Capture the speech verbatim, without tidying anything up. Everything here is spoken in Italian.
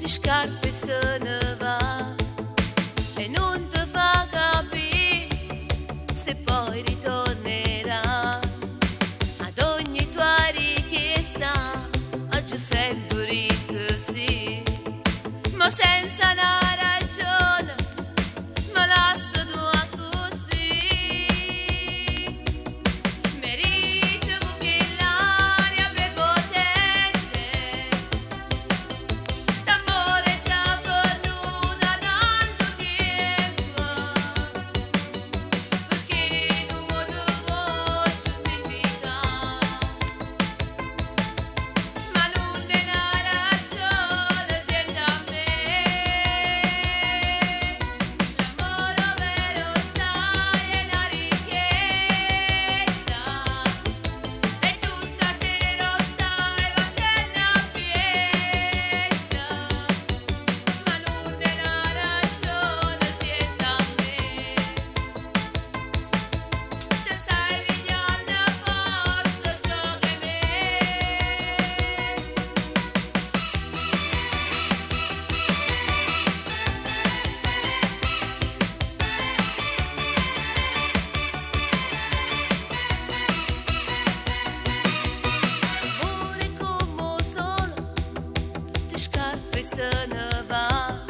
ti scarpe se ne va e non ti fa capire se poi ritornerà. Ad ogni tua richiesta oggi sempre detto sì, ma senza una ragione mi lascio tu così. Merito che l'aria prepotente, st'amore già perduto da tanto tempo, perché non mi devo giustificare, ma non è una ragione, senta a me. L'amore vero sai è una richiesta e tu stasera stai facendo appiezza, ma non è una ragione, senta a me. Te stai pigliando a forza ciò che me. Amore come solo, ti scarpe se ne va